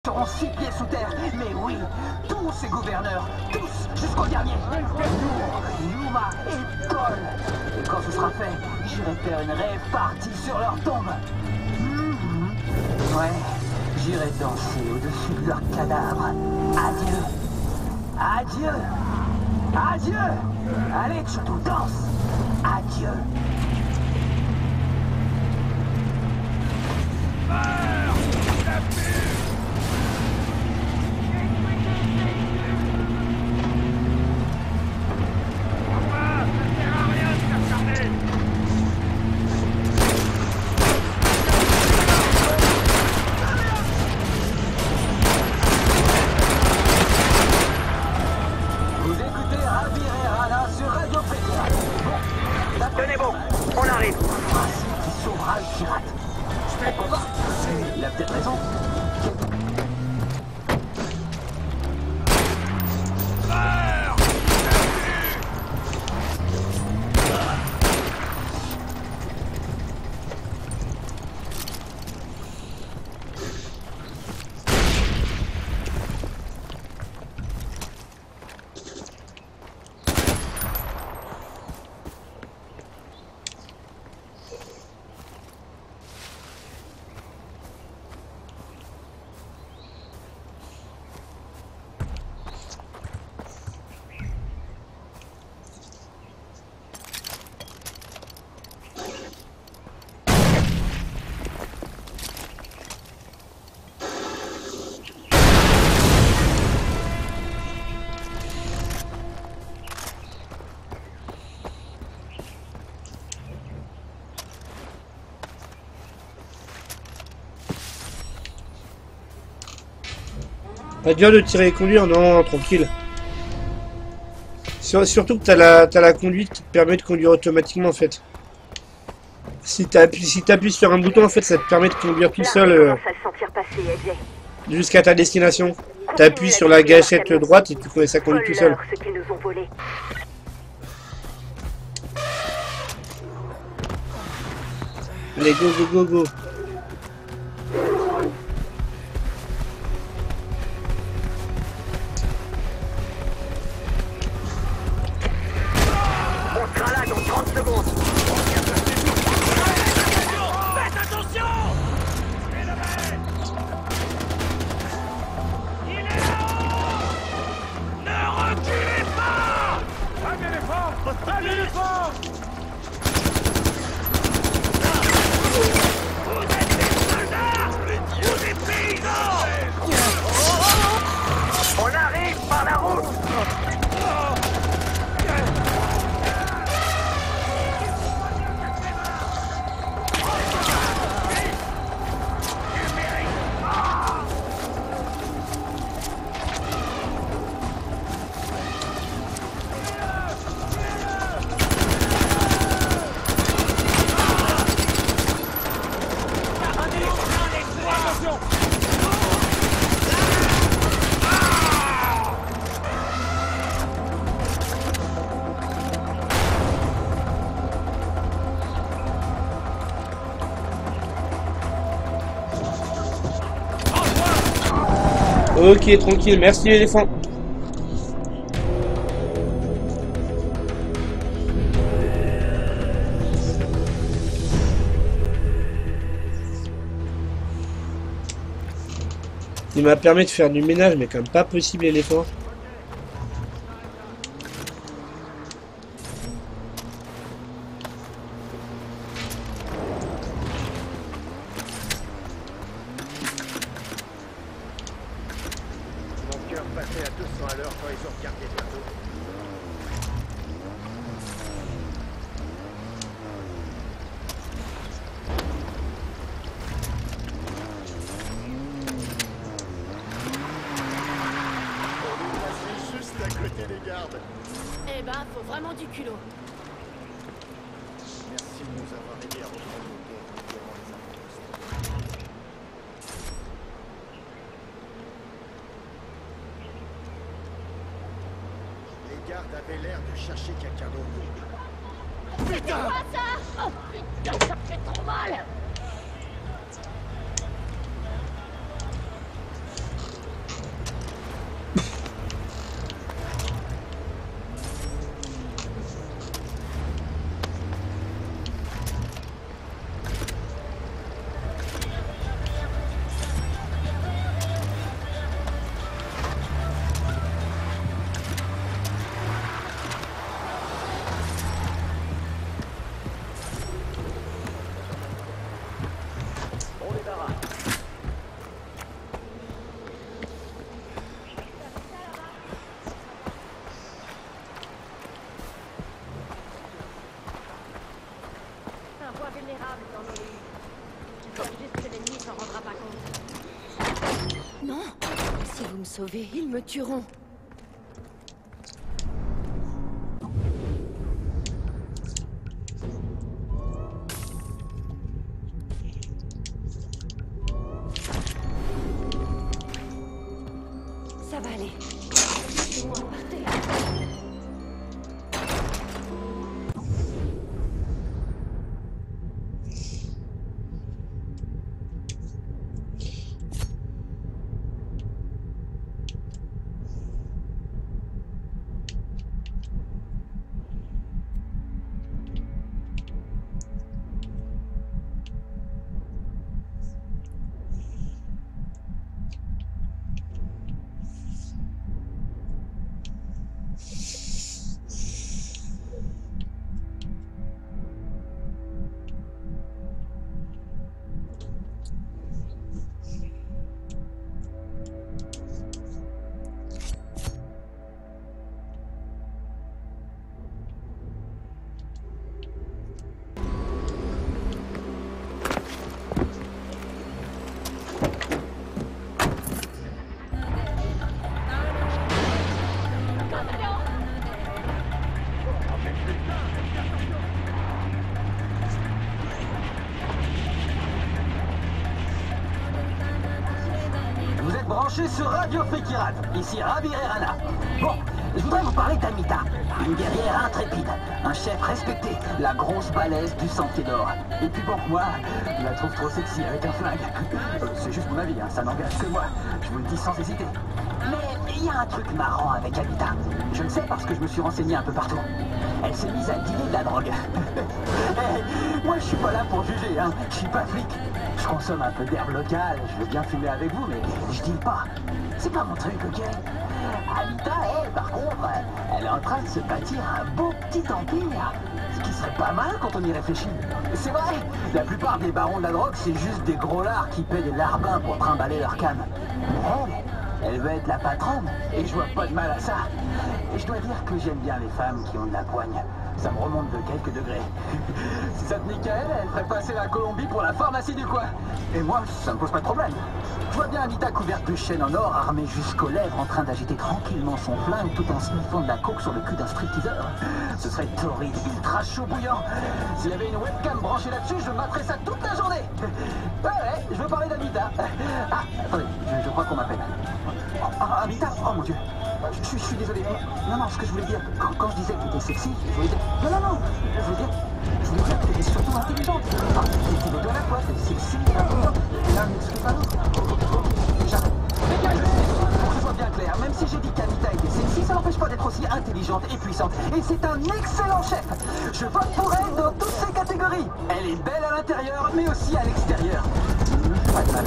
seront 6 pieds sous terre. Mais oui, tous ces gouverneurs, tous, jusqu'au dernier. Yuma et Paul. Et quand ce sera fait, j'irai faire une rêve partie sur leur tombe. Ouais, j'irai danser au-dessus de leurs cadavres. Adieu. Adieu. Adieu. Allez, Choto, danse. Adieu. Tenez bon, on arrive. Qui sauvera le pirate. Pourquoi pas? Il a peut-être raison. Pas dur de tirer et conduire, non, tranquille. Surtout que t'as la conduite qui te permet de conduire automatiquement en fait. Si t'appuies sur un bouton en fait, ça te permet de conduire tout seul jusqu'à ta destination. T'appuies sur la gâchette droite et ça conduit tout seul. Allez, go, go, go, go. Ok, tranquille, merci l'éléphant. Il m'a permis de faire du ménage, mais quand même pas possible l'éléphant. Eh ben, faut vraiment du culot. Merci de nous avoir aidés à reprendre nos potes durant les impasses. Les gardes avaient l'air de chercher quelqu'un d'autre. Putain! C'est quoi ça? Oh putain, ça fait trop mal! Si vous me sauvez, ils me tueront. Ça va aller. Laissez-moi, partez. Branché sur Radio Fekirat, ici Rabir Erana. Bon, je voudrais vous parler d'Amita, une guerrière intrépide, un chef respecté, la grosse balèze du Sentier d'Or. Et puis bon, moi, je la trouve trop sexy avec un flingue. C'est juste mon avis, hein, ça n'engage que moi, je vous le dis sans hésiter. Mais il y a un truc marrant avec Amita. Je le sais parce que je me suis renseigné un peu partout. Elle s'est mise à dealer de la drogue. Hey, moi, je suis pas là pour juger, hein, je suis pas flic. Je consomme un peu d'herbe locale, je veux bien fumer avec vous, mais je dis pas. C'est pas mon truc, ok? Amita, elle, par contre, elle est en train de se bâtir un beau petit empire. Ce qui serait pas mal quand on y réfléchit. C'est vrai, la plupart des barons de la drogue, c'est juste des gros lards qui paient des larbins pour trimballer leur canne. Mais elle veut être la patronne, et je vois pas de mal à ça. Et je dois dire que j'aime bien les femmes qui ont de la poigne. Ça me remonte de quelques degrés. Si ça tenait qu'à elle, elle ferait passer la Colombie pour la pharmacie du coin. Et moi, ça me pose pas de problème. Je vois bien Anita couverte de chaînes en or, armée jusqu'aux lèvres, en train d'agiter tranquillement son flingue tout en sniffant de la coke sur le cul d'un stripteaseur. Ce serait torride, ultra chaud bouillant. S'il y avait une webcam branchée là-dessus, je m'atterais ça toute la journée. Ouais, je veux parler d'Anita. Ah, attendez, je crois qu'on m'appelle. Ah, Anita, oh mon Dieu. Je suis désolé. Non, ce que je voulais dire, quand je disais que tu étais sexy, je voulais dire... Non, je voulais dire que tu étais surtout intelligente. Ah, tu veux deux à la fois, t'es sexy, intelligente. L'un n'exclut pas l'autre. J'arrête. Pour que ce soit bien clair, même si j'ai dit qu'Anita était sexy, ça n'empêche pas d'être aussi intelligente et puissante. Et c'est un excellent chef. Je vote pour elle dans toutes ses catégories. Elle est belle à l'intérieur, mais aussi à l'extérieur. Pas de mal.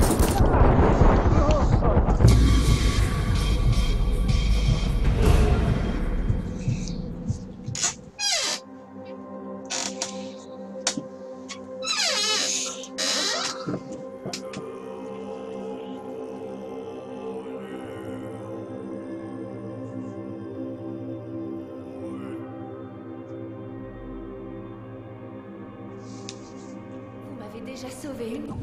Déjà sauvé une.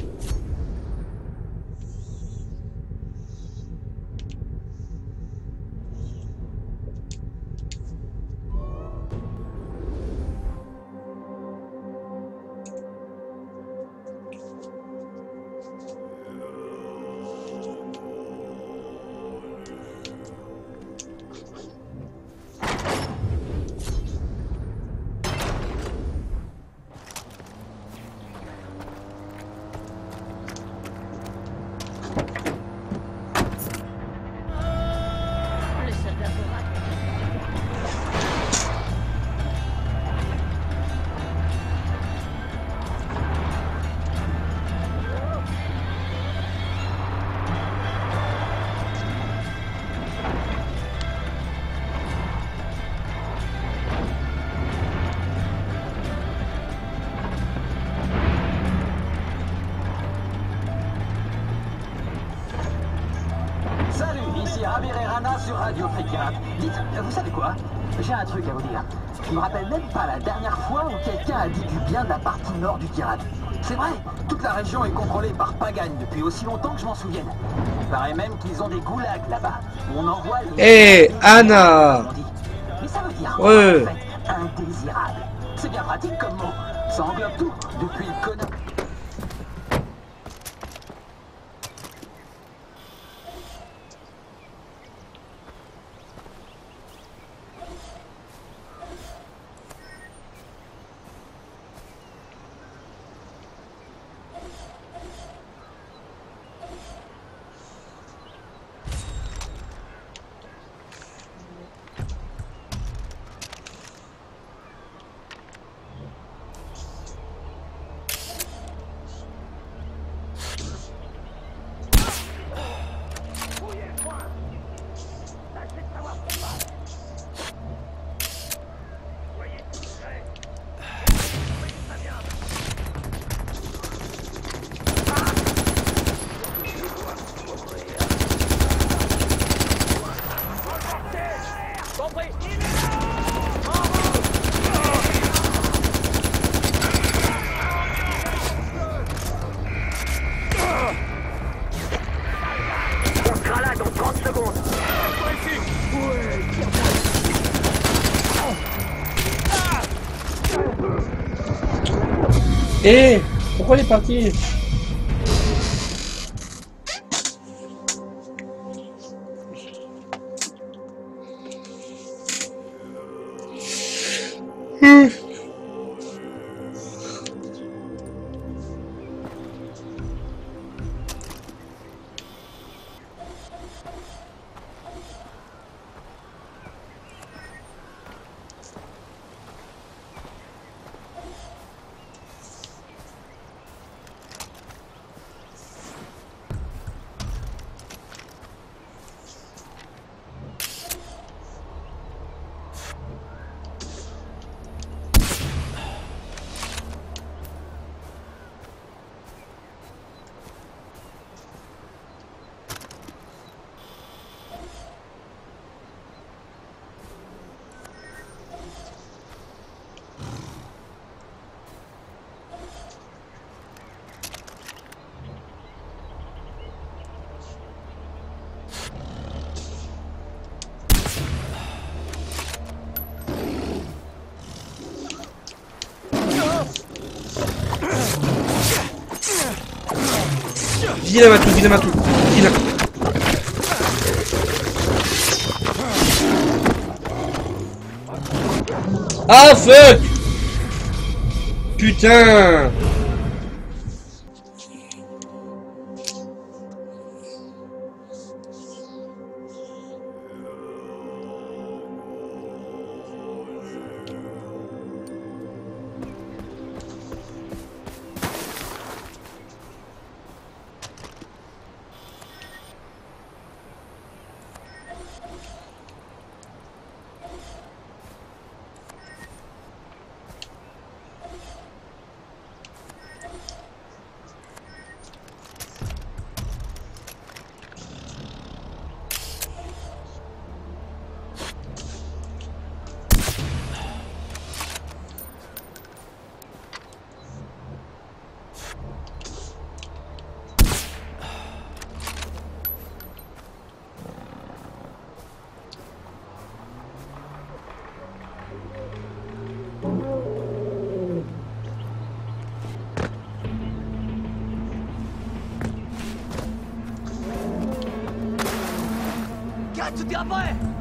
Sur Radio Fekirat. Dites, vous savez quoi? J'ai un truc à vous dire. Je me rappelle même pas la dernière fois où quelqu'un a dit du bien de la partie nord du Kirat. C'est vrai, toute la région est contrôlée par Pagan depuis aussi longtemps que je m'en souvienne. Il paraît même qu'ils ont des goulags là-bas, où on envoie les... Hé, Anna! Mais ça veut dire Ouais. en fait, indésirable. C'est bien pratique comme mot. Ça englobe tout, depuis le connard... Hé, pourquoi il est parti? Viens Matou, viens Matou, viens. Ah fuck! Putain! Tout est après!